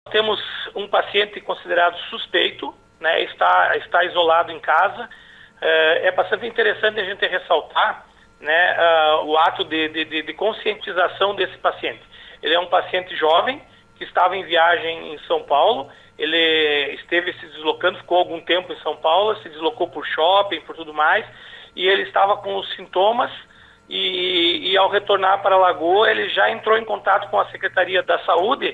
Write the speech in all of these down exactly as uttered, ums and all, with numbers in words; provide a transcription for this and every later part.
Temos um paciente considerado suspeito, né, está, está isolado em casa. É bastante interessante a gente ressaltar, né, uh, o ato de, de, de conscientização desse paciente. Ele é um paciente jovem que estava em viagem em São Paulo. Ele esteve se deslocando, ficou algum tempo em São Paulo, se deslocou por shopping, por tudo mais, e ele estava com os sintomas. E, e ao retornar para a Lagoa, ele já entrou em contato com a Secretaria da Saúde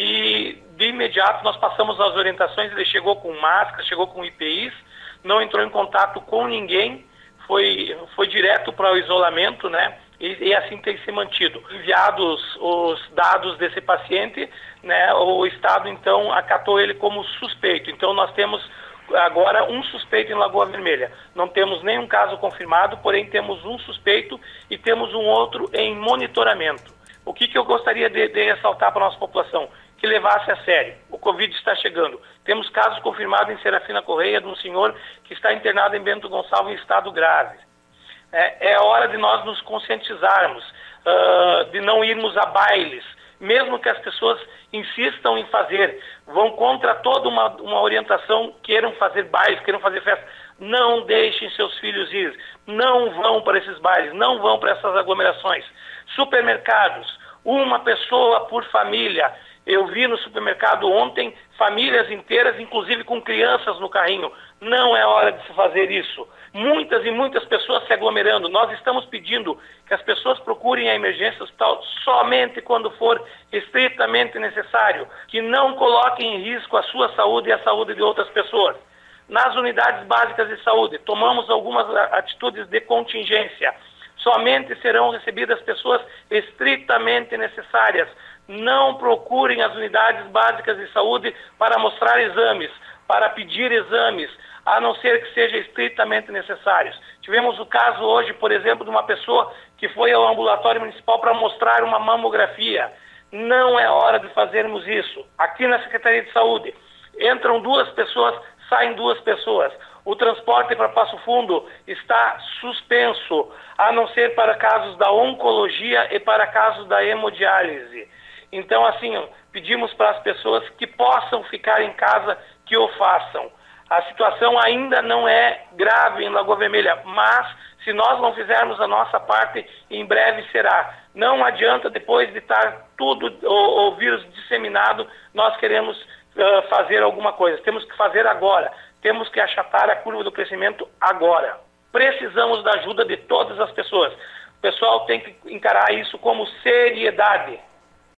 e de imediato nós passamos as orientações. Ele chegou com máscara, chegou com I P Is, não entrou em contato com ninguém, foi, foi direto para o isolamento, né? E, e assim tem se mantido. Enviados os dados desse paciente, né, o Estado então acatou ele como suspeito. Então nós temos agora um suspeito em Lagoa Vermelha. Não temos nenhum caso confirmado, porém temos um suspeito e temos um outro em monitoramento. O que, que eu gostaria de, de ressaltar para a nossa população? Que levasse a sério. O Covid está chegando. Temos casos confirmados em Serafina Correia de um senhor que está internado em Bento Gonçalves em estado grave. É, é hora de nós nos conscientizarmos, uh, de não irmos a bailes, mesmo que as pessoas insistam em fazer, vão contra toda uma, uma orientação, queiram fazer bailes, queiram fazer festa, não deixem seus filhos ir, não vão para esses bailes, não vão para essas aglomerações. Supermercados, uma pessoa por família. Eu vi no supermercado ontem famílias inteiras, inclusive com crianças no carrinho. Não é hora de se fazer isso. Muitas e muitas pessoas se aglomerando. Nós estamos pedindo que as pessoas procurem a emergência hospital somente quando for estritamente necessário, que não coloquem em risco a sua saúde e a saúde de outras pessoas. Nas unidades básicas de saúde, tomamos algumas atitudes de contingência. Somente serão recebidas pessoas estritamente necessárias. Não procurem as unidades básicas de saúde para mostrar exames, para pedir exames, a não ser que sejam estritamente necessários. Tivemos o caso hoje, por exemplo, de uma pessoa que foi ao ambulatório municipal para mostrar uma mamografia. Não é hora de fazermos isso. Aqui na Secretaria de Saúde, entram duas pessoas, saem duas pessoas. O transporte para Passo Fundo está suspenso, a não ser para casos da oncologia e para casos da hemodiálise. Então, assim, pedimos para as pessoas que possam ficar em casa, que o façam. A situação ainda não é grave em Lagoa Vermelha, mas se nós não fizermos a nossa parte, em breve será. Não adianta, depois de estar tudo, o, o vírus disseminado, nós queremos uh, fazer alguma coisa. Temos que fazer agora. Temos que achatar a curva do crescimento agora. Precisamos da ajuda de todas as pessoas. O pessoal tem que encarar isso como seriedade.